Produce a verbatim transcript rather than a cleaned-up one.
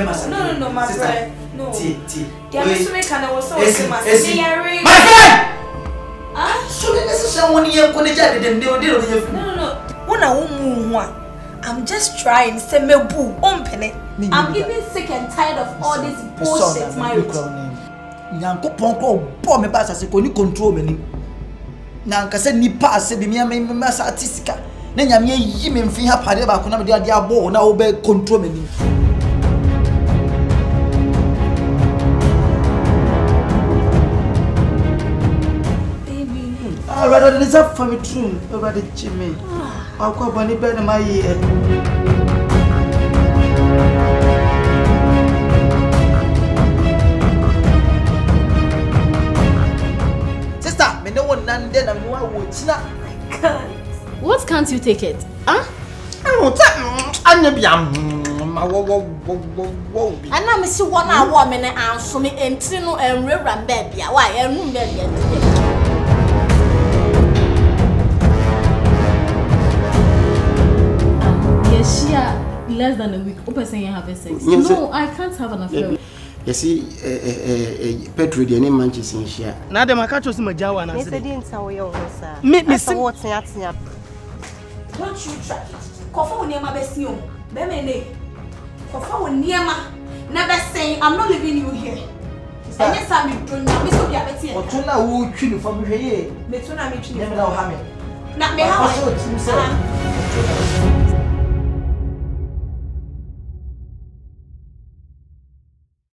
must. No, no, no, my friend. No. T, T. They are so many kind of so same My friend! Ah, so this is someone here going to get it. No, no, no. When I won't I'm just trying. Say me boo, open it. I'm even sick and tired of all this bullshit marriage. Nyanko ponko bo me ba sase ko ni control me. Na nka se nipa ase bi me me me sa artistica. Na nyame yi me mfi ha pade ba ko na me de ade abo na wo be control me ni. Ah, rather than it's up for me true over the chimney. I'll call Bonnie Ben in my ear. Sister, me no one none then I'm one watching. I can't. What can't you take it? Huh? I don't I'm not be and now, Miss One hour woman and answer me and Trino and Reverend Baby. Why, and room baby. Less than a week. Open saying have sex. Yes, no, I can't have an affair. You see, eh eh Petro the name Manchester in share. Na dem aka choose majawa na say. Me say din san we yo ho sa. Me me say what tia tia. Don't you try. Kofa woni ma be si o. Be me ne. Kofa woni ma na be say I'm not leaving you here. Enye sa me donya me so bia beti e. Oto na wo twi ni fam hwe ye. Me to na me twi ni. Na me na wo ha me. Na me ha wo.